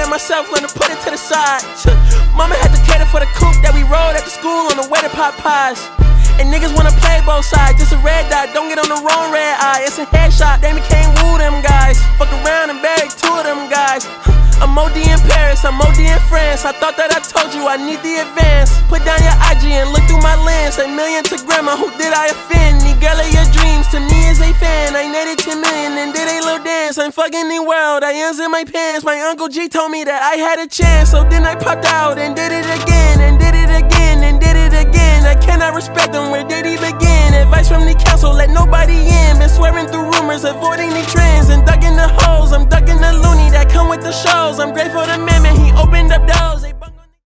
of myself, learn to put it to the side. Mama had to cater for the coupe that we rode at the school on the way to pot pies. And niggas wanna play both sides, just a red dot, don't get on the wrong red eye. It's a headshot, they can't woo them guys. Fuck around and bag two of them guys. I'm OD in Paris, I'm OD in France. I thought that I told you I need the advance. Put down your IG and look through my lens. A million to grandma, who did I offend? The girl of your dreams to me is a fan. I netted 10 million and did a little dance. I'm fucking the world, I ends in my pants. My Uncle G told me that I had a chance. So then I popped out and did it again, and did it again, and did it again. I cannot respect them, where did he begin? Advice from the council, let nobody in. Been swearing through rumors, avoiding the trends. And ducking the hoes, I'm ducking the loony that come with the shows. I'm grateful to